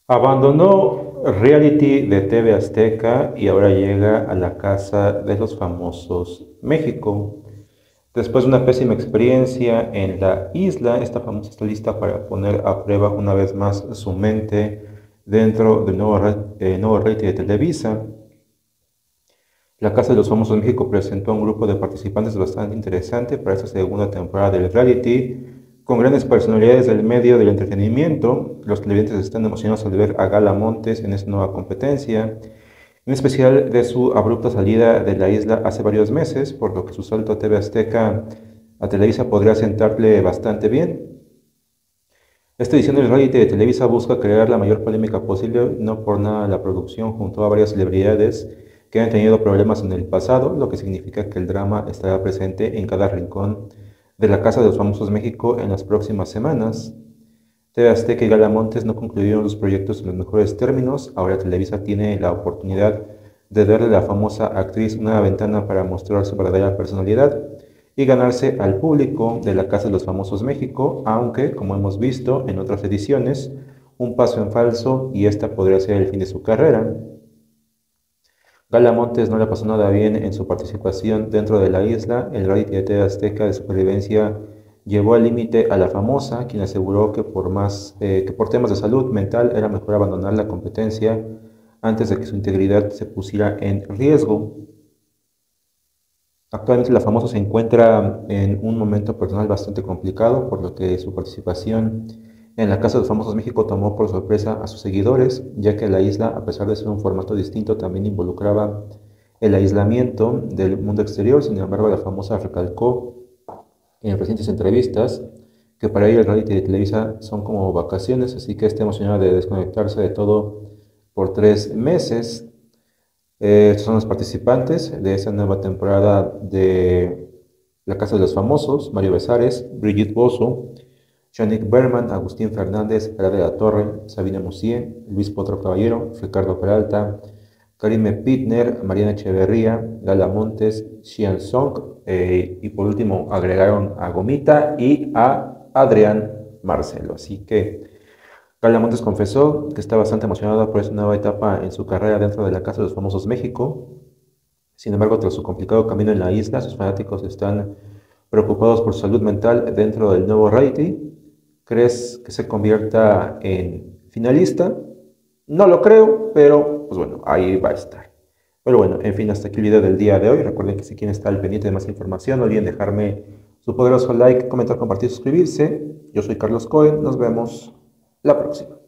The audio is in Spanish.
Abandonó reality de TV Azteca y ahora llega a la Casa de los Famosos México. Después de una pésima experiencia en la isla, esta famosa está lista para poner a prueba una vez más su mente dentro del nuevo reality de Televisa. La Casa de los Famosos México presentó a un grupo de participantes bastante interesante para esta segunda temporada del reality, con grandes personalidades del medio del entretenimiento. Los televidentes están emocionados al ver a Gala Montes en esta nueva competencia, en especial de su abrupta salida de la isla hace varios meses, por lo que su salto a TV Azteca a Televisa podría sentarle bastante bien. Esta edición del reality de Televisa busca crear la mayor polémica posible, no por nada la producción junto a varias celebridades que han tenido problemas en el pasado, lo que significa que el drama estará presente en cada rincón de la Casa de los Famosos México en las próximas semanas. TV Azteca y Gala Montes no concluyeron los proyectos en los mejores términos, ahora Televisa tiene la oportunidad de darle a la famosa actriz una ventana para mostrar su verdadera personalidad y ganarse al público de la Casa de los Famosos México, aunque, como hemos visto en otras ediciones, un paso en falso y esta podría ser el fin de su carrera. Gala Montes no le pasó nada bien en su participación dentro de la isla. El reality de TV Azteca de supervivencia llevó al límite a la famosa, quien aseguró que por temas de salud mental era mejor abandonar la competencia antes de que su integridad se pusiera en riesgo. Actualmente la famosa se encuentra en un momento personal bastante complicado, por lo que su participación en la Casa de los Famosos México tomó por sorpresa a sus seguidores, ya que la isla, a pesar de ser un formato distinto, también involucraba el aislamiento del mundo exterior. Sin embargo, la famosa recalcó en recientes entrevistas que para ella el reality de Televisa son como vacaciones, así que está emocionada de desconectarse de todo por 3 meses. Estos son los participantes de esta nueva temporada de La Casa de los Famosos: Mario Besares, Brigitte Bosso, Yannick Berman, Agustín Fernández, Ara de la Torre, Sabina Musier, Luis Potro Caballero, Ricardo Peralta, Karime Pitner, Mariana Echeverría, Gala Montes, Xian Song, y por último agregaron a Gomita y a Adrián Marcelo. Así que Gala Montes confesó que está bastante emocionada por esta nueva etapa en su carrera dentro de la Casa de los Famosos México. Sin embargo, tras su complicado camino en la isla, sus fanáticos están preocupados por su salud mental dentro del nuevo reality. ¿Crees que se convierta en finalista? No lo creo, pero pues bueno, ahí va a estar. Pero bueno, en fin, hasta aquí el video del día de hoy. Recuerden que si quieren estar al pendiente de más información, no olviden dejarme su poderoso like, comentar, compartir, suscribirse. Yo soy Carlos Cohen, nos vemos la próxima.